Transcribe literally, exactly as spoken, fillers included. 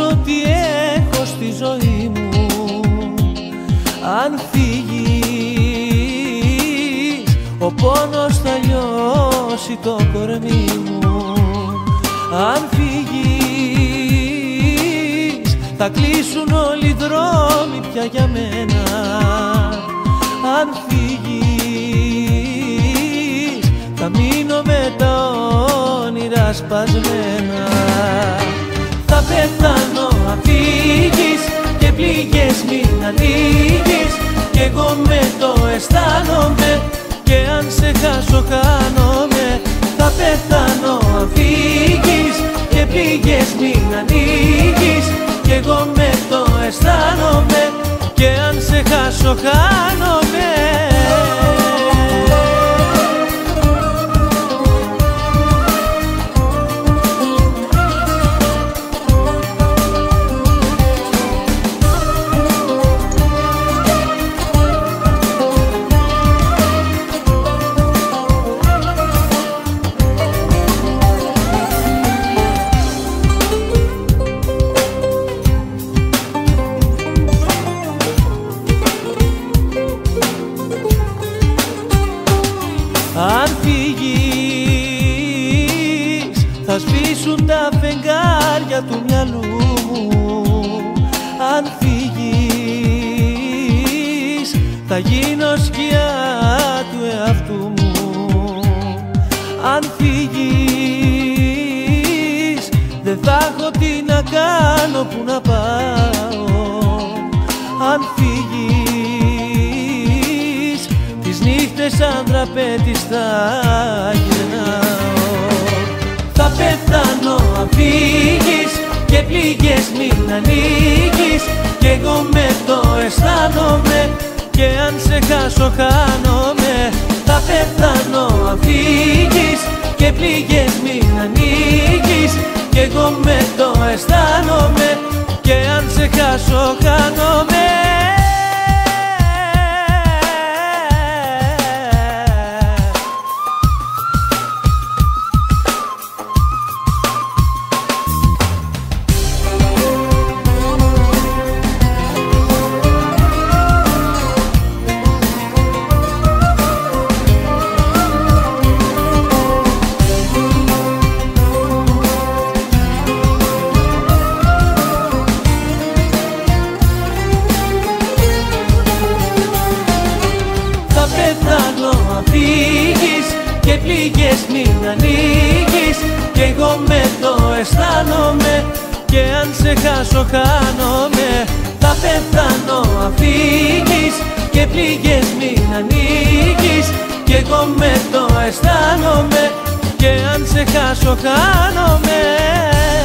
ό,τι έχω στη ζωή μου. Αν φύγεις, ο πόνος θα λιώσει το κορμί μου. Αν φύγεις, θα κλείσουν όλοι οι δρόμοι πια για μένα. Αν φύγεις, θα μείνω με τα όνειρα σπασμένα. Θα πεθάνω αν φύγεις και πληγές μην ανοίγεις, κι εγώ με το αισθάνομαι, και αν σε χάσω χάνομαι. Θα πεθάνω αν φύγεις και πληγές μην ανοίγεις, κι εγώ με το αισθάνομαι, και αν σε χάσω χάνομαι. Αν φύγεις, θα σβήσουν τα φεγγάρια του μυαλού μου. Αν φύγεις, θα γίνω σκιά του εαυτού μου. Αν φύγεις, δεν θα έχω τι να κάνω, που να πάω. Αν φύγεις, τις νύχτες σαν τραπέζι θα γυρνάω. Θα πεθάνω αν φύγεις και πληγές μην ανοίγεις, κι εγώ με το αισθάνομαι, και αν σε χάσω χάνομαι. Θα πεθάνω αν φύγεις και πληγές μην ανοίγεις, κι εγώ με το αισθάνομαι, και αν σε χάσω χάνομαι. Αν φύγεις και πληγές μην ανοίγεις, κι εγώ με το αισθάνομαι, και αν σε χάσω χάνομαι. Θα πεθάνω αν φύγεις και πληγές μην ανοίγεις, κι εγώ με το αισθάνομαι, και αν σε χάσω χάνομαι.